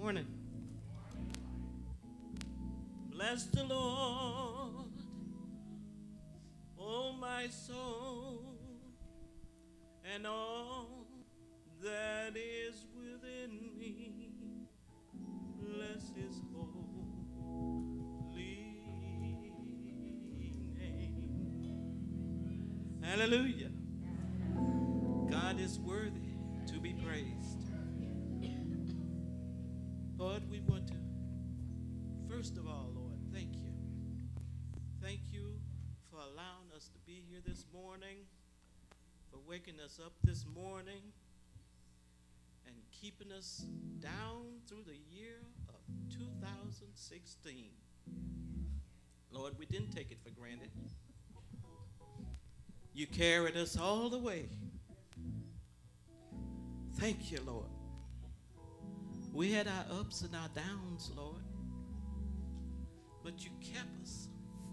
Morning. Bless the Lord, oh my soul, and all that is within me. Bless his holy name. Hallelujah. God is worthy to be praised. Lord, we want to, first of all, Lord, thank you. Thank you for allowing us to be here this morning, for waking us up this morning, and keeping us down through the year of 2016. Lord, we didn't take it for granted. You carried us all the way. Thank you, Lord. We had our ups and our downs, Lord, but you kept us.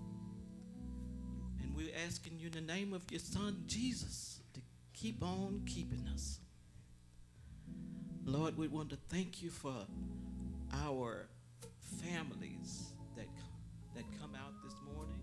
And we're asking you in the name of your son, Jesus, to keep on keeping us. Lord, we want to thank you for our families that come out this morning.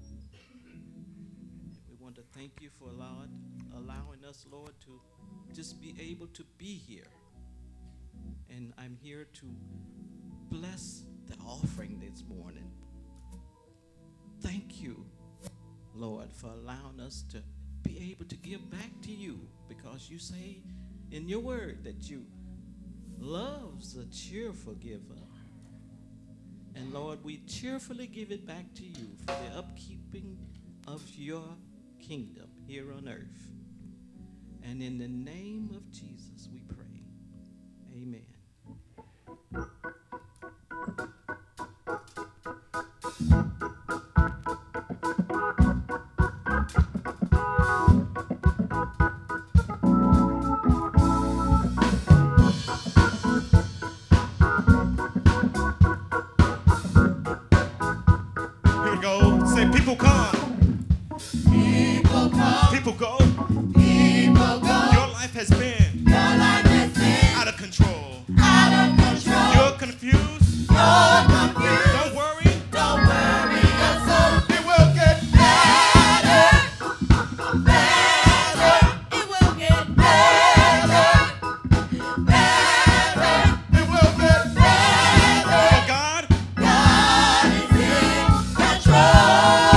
We want to thank you for allowing us, Lord, to just be able to be here. And I'm here to bless the offering this morning. Thank you, Lord, for allowing us to be able to give back to you, because you say in your word that you loves a cheerful giver. And Lord, we cheerfully give it back to you for the upkeeping of your kingdom here on earth. And in the name of Jesus we pray. Amen. Here we go. Say, people come. People come. People go. People go. Your life has been out of control. Out of control. You're confused. You're confused. Don't worry. Don't worry your soul. It will get Better. Better. It will get better. Better. It will get Better. For God. God is in control.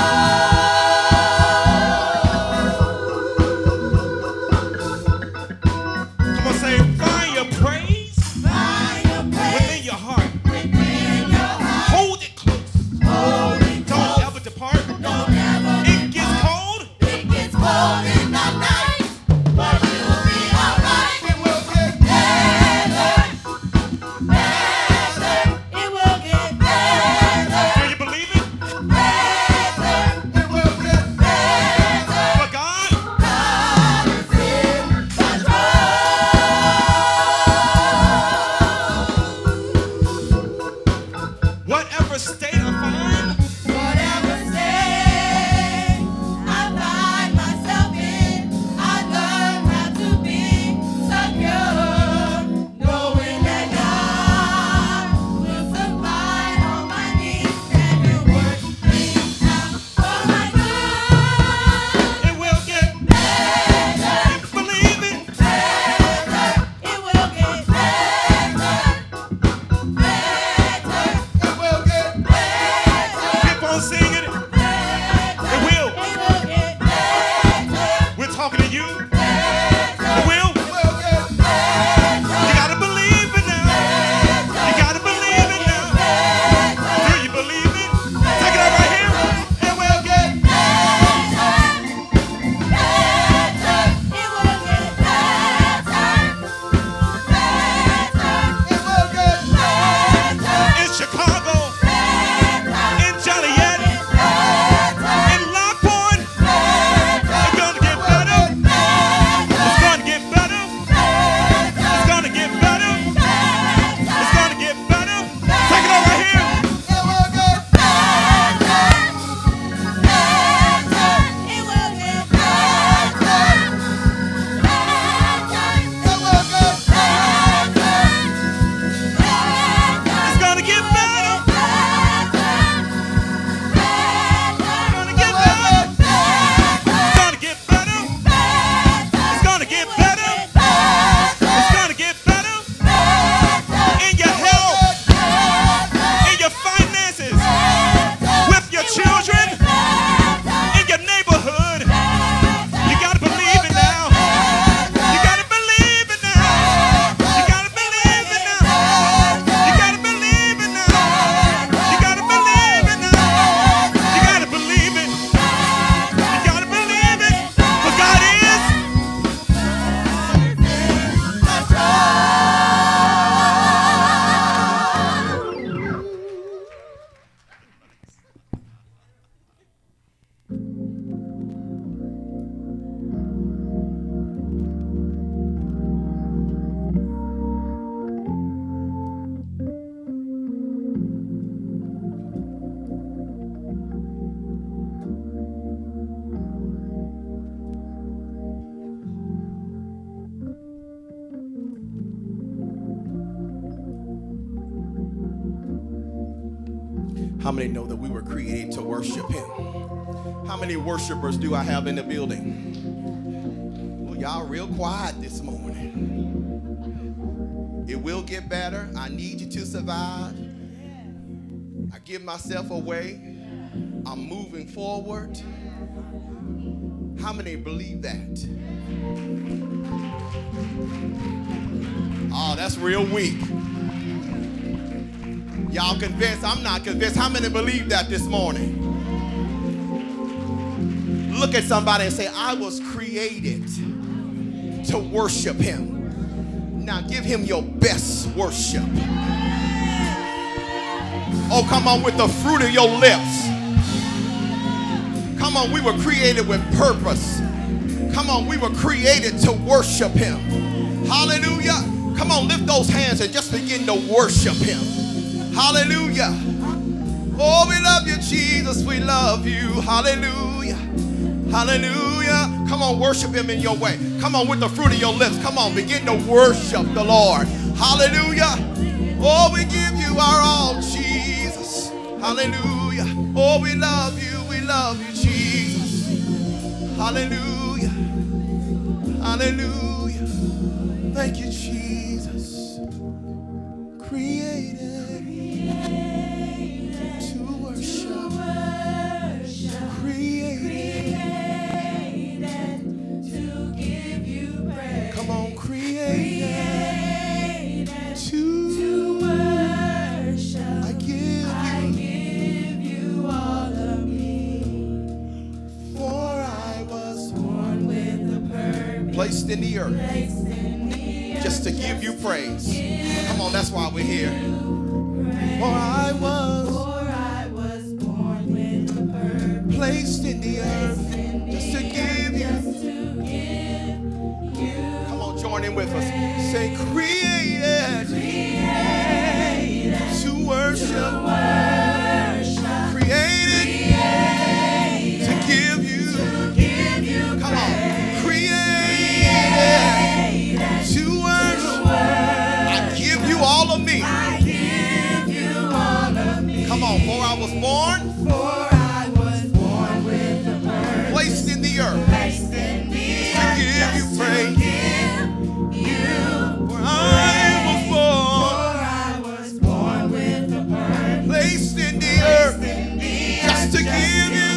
Come on, say, find your praise Find your praise within your heart. within your heart. Hold it close. Hold it Don't close. ever depart. Don't ever It gets cold. It gets cold in the night, but you'll be alright. It will get Better, better. It will get better, Do you believe it? better, It will get better. For God. God is in control. Whatever state I find, Whatever state I find myself in, I learn how to be secure, knowing that God will supply all my needs and will work things out for my good. it will get Better, believe it. better, it will get better, better, It will get better. Keep on singing it. It will. We're talking to you. It will. You gotta believe it now. You gotta believe it now. Do you believe it? Take it out right here. It will get It will get in Chicago, in Joliet, in Lockport. It's gonna get better. How many know that we were created to worship him? How many worshipers do I have in the building? Well, y'all real quiet this morning. It will get better. I need you to survive. I give myself away. I'm moving forward. How many believe that? Oh, that's real weak. Y'all convinced? I'm not convinced. How many believe that this morning? Look at somebody and say, I was created to worship him. Now give him your best worship. Oh, come on, with the fruit of your lips. Come on, we were created with purpose. Come on, we were created to worship him. Hallelujah. Come on, lift those hands and just begin to worship him. Hallelujah. Oh, we love you, Jesus. We love you. Hallelujah. Hallelujah. Come on, worship him in your way. Come on, with the fruit of your lips. Come on, begin to worship the Lord. Hallelujah. Oh, we give you our all, Jesus. Hallelujah. Oh, we love you. We love you, Jesus. Hallelujah. Hallelujah. Thank you, Jesus. Created to worship. Created to give you praise. Come on, created to worship. I give you all of me. For I was Born with a purpose. placed in the earth Placed in the earth just to give you praise. Come on, that's why we're here. praise. For I was born with a purpose. placed in the earth just to give you. Come on, join in with us. Say, created to worship. Created to give you. Come on, created to worship. I give you all of me. Come on, for I was born, placed in the earth to give you praise. For I was born, placed in the earth just to give you.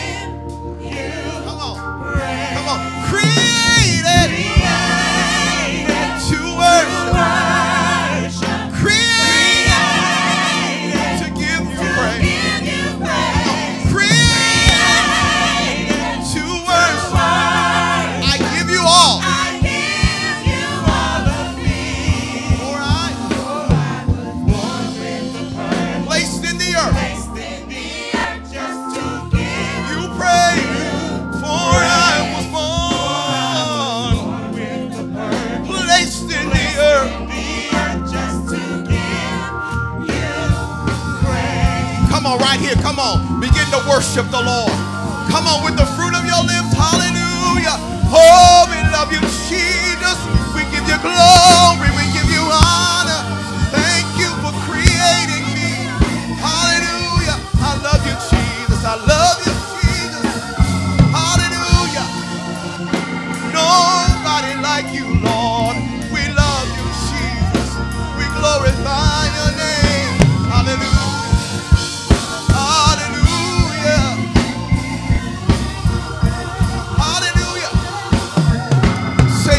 Come on, come on, created to worship. Created to give you praise. Created to worship. I give you all. For I placed in the earth. You praise. For I was born. Placed in the earth. Come on, right here. Come on. Begin to worship the Lord. Come on, with the fruit of your lips. Hallelujah. Oh, we love you, Jesus. We give you glory. We give you honor. Thank you for creating me. Hallelujah. I love you, Jesus. I love you, Jesus. Hallelujah. Nobody like you, Lord. We love you, Jesus. We glorify your name. Hallelujah. Hallelujah. Hallelujah. Say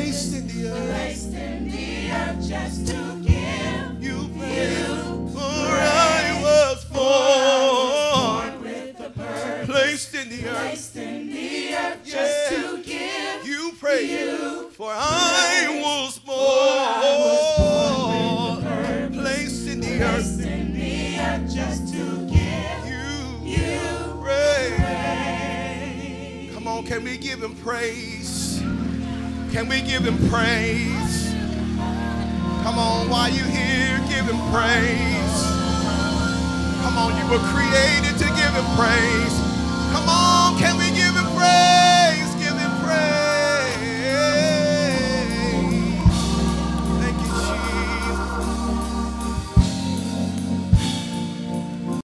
placed in the earth. Placed in the earth just to give You praise. For I was born with a purpose. placed in the earth. Placed in the earth just Yeah. to give You praise. You. For I was born placed in the earth. Placed in the earth just to give You praise. praise. Come on, can we give him praise? Can we give him praise? Come on, while you're here, give him praise. Come on, you were created to give him praise. Come on, can we